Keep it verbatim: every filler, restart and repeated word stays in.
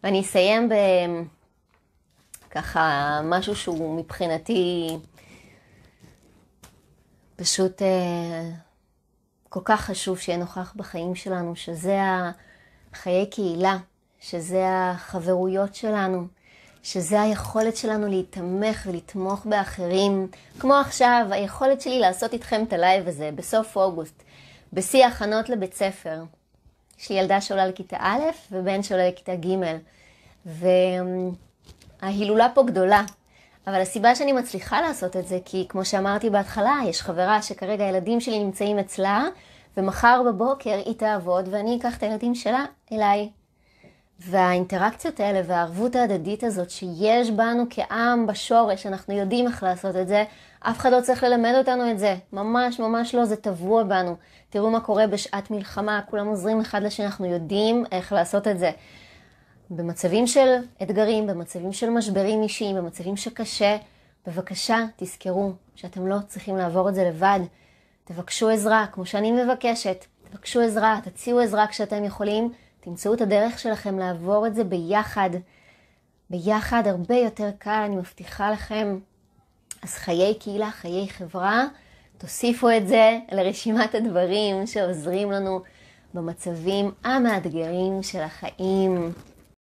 ואני אסיים בככה משהו שהוא מבחינתי פשוט אה, כל כך חשוב שיהיה נוכח בחיים שלנו, שזה החיי קהילה, שזה החברויות שלנו, שזה היכולת שלנו להתמך ולתמוך באחרים. כמו עכשיו, היכולת שלי לעשות איתכם את הלייב הזה בסוף אוגוסט, בשיא הכנות לבית ספר. יש לי ילדה שעולה לכיתה א' ובן שעולה לכיתה ג', וההילולה פה גדולה. אבל הסיבה שאני מצליחה לעשות את זה, כי כמו שאמרתי בהתחלה, יש חברה שכרגע הילדים שלי נמצאים אצלה, ומחר בבוקר היא תעבוד ואני אקח את הילדים שלה אליי. והאינטראקציות האלה והערבות ההדדית הזאת שיש בנו כעם בשורש, אנחנו יודעים איך לעשות את זה, אף אחד לא צריך ללמד אותנו את זה, ממש ממש לא, זה טבוע בנו. תראו מה קורה בשעת מלחמה, כולם עוזרים אחד לשני, אנחנו יודעים איך לעשות את זה. במצבים של אתגרים, במצבים של משברים אישיים, במצבים שקשה, בבקשה תזכרו שאתם לא צריכים לעבור את זה לבד. תבקשו עזרה, כמו שאני מבקשת, תבקשו עזרה, תציעו עזרה כשאתם יכולים, תמצאו את הדרך שלכם לעבור את זה ביחד. ביחד הרבה יותר קל, אני מבטיחה לכם. אז חיי קהילה, חיי חברה, תוסיפו את זה לרשימת הדברים שעוזרים לנו במצבים המאתגרים של החיים.